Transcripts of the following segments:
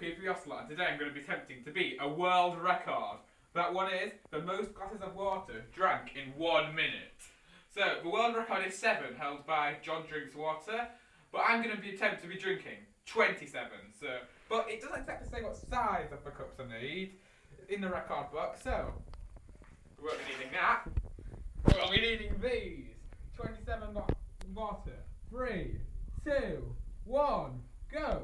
Creepy Ocelot, and today I'm going to be attempting to beat a world record. That one is the most glasses of water drank in 1 minute. So, the world record is 7, held by Jon Drinks Water, but I'm going to be attempting to be drinking 27. But it doesn't exactly say what size of the cups I need in the record book, so we won't be needing that. We'll be needing these. 27 water. 3, 2, 1, go!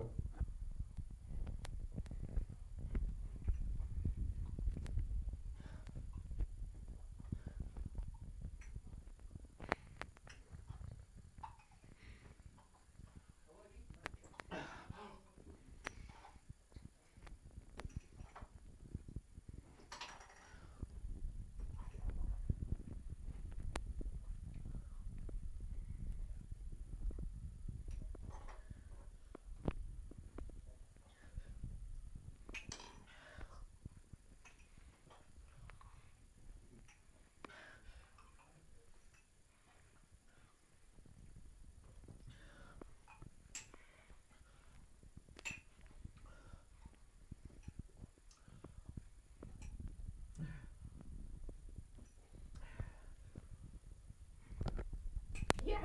Yes!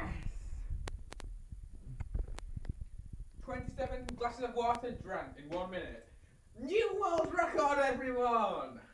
27 glasses of water drank in 1 minute. New world record, everyone!